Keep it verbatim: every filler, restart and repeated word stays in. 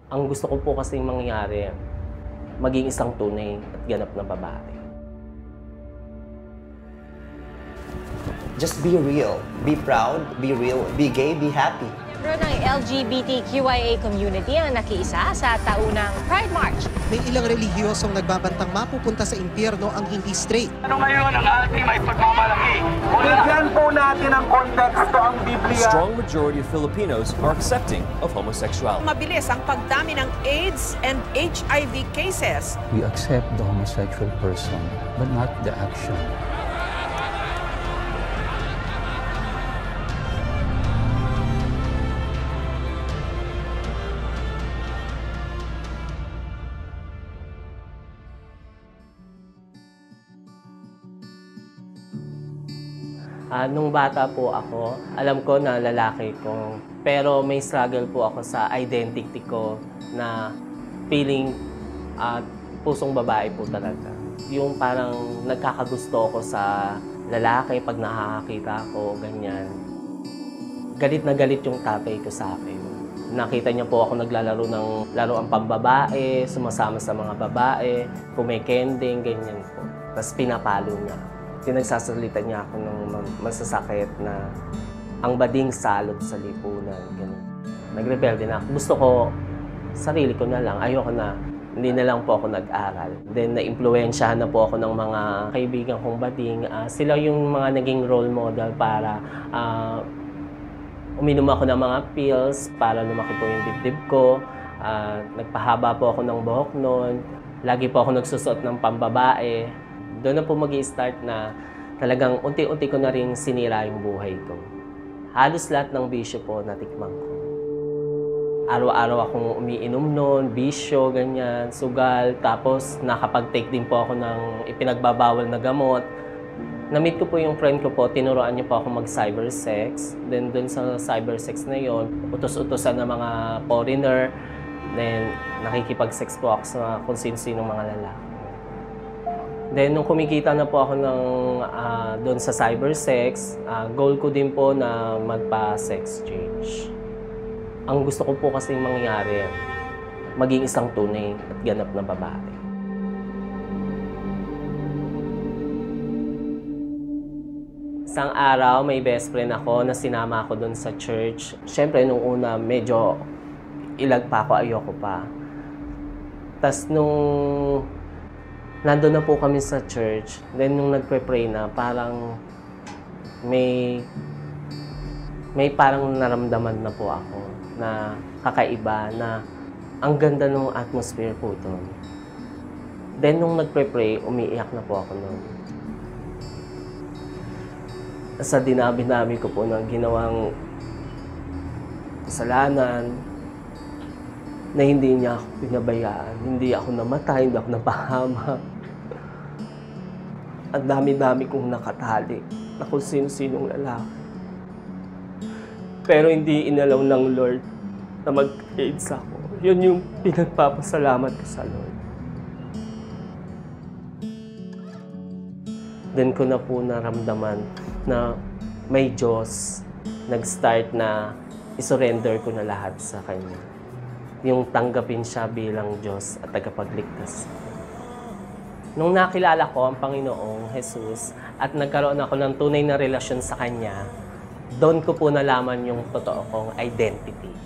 Ang gusto ko po kasing mangyari, maging isang tunay at ganap na babae. Just be real. Be proud, be real, be gay, be happy. Miyembro ng L G B T Q I A community ang nakiisa sa taunang Pride March. May ilang relihiyosong nagbabantang mapupunta sa impyerno ang hindi straight. Ano ngayon ang ating may pagmamalaki? Bigyan po natin ang konteksto ang Biblia. A strong majority of Filipinos are accepting of homosexuality. Mabilis ang pagdami ng AIDS and H I V cases. We accept the homosexual person, but not the action. Uh, nung bata po ako, alam ko na lalaki ko. Pero may struggle po ako sa identity ko na feeling at uh, pusong babae po talaga. Yung parang nagkakagusto ko sa lalaki pag nakakakita ko, ganyan. Galit na galit yung tatay ko sa akin. Nakita niya po ako naglalaro ng laruang pambabae, sumasama sa mga babae, kumikending, ganyan po. Tapos pinapalo niya. Pinagsasalita niya ako ng masasakit na ang bading salot sa lipunan. Ganun. Nagrebelde na ako. Gusto ko, sarili ko na lang. Ayoko na. Hindi na lang po ako nag-aral. Then, na-impluensyahan na po ako ng mga kaibigan kong bading. Uh, sila yung mga naging role model para uh, uminom ako ng mga pills para lumaki po yung dibdib ko. Uh, nagpahaba po ako ng buhok noon. Lagi po ako nagsusot ng pambabae. Doon na po mag-i-start na talagang unti-unti ko na rin sinira yung buhay ko. Halos lahat ng bisyo po natikman ko. Araw-araw akong umiinom noon, bisyo, ganyan, sugal. Tapos nakapag-take din po ako ng ipinagbabawal na gamot. Na-meet ko po yung friend ko po, tinuruan niya po ako mag-cyber sex. Then doon sa cyber sex na yon, utos-utosan ng mga foreigner. Then nakikipag-sex po ako sa kung sino-sino mga lalaki. Then, nung kumikita na po ako ng uh, doon sa cyber sex, uh, goal ko din po na magpa-sex change. Ang gusto ko po kasing mangyari, maging isang tunay at ganap na babae. Isang araw, may best friend ako na sinama ako doon sa church. Siyempre, nung una, medyo ilag pa ako, ayoko pa. Tapos nung nandun na po kami sa church, then nung nagpe-pray na, parang may may parang naramdaman na po ako na kakaiba, na ang ganda ng atmosphere po doon. Then nung nagpe-pray, umiiyak na po ako noon. Sa dinabi-dami ko po ng ginawang kasalanan, na hindi niya ako pinabayaan, hindi ako namatay, hindi ako napahama. Ang dami-dami kong nakatali na kung sino-sinong lalaki. Pero hindi inalaw ng Lord na mag-AIDS ako. Yun yung pinagpapasalamat ko sa Lord. Then ko na po naramdaman na may Diyos. Nag-start na isurrender ko na lahat sa Kanya. Yung tanggapin siya bilang Diyos at tagapagligtas. Nung nakilala ko ang Panginoong Jesus at nagkaroon ako ng tunay na relasyon sa Kanya, doon ko po nalaman yung totoo kong identity.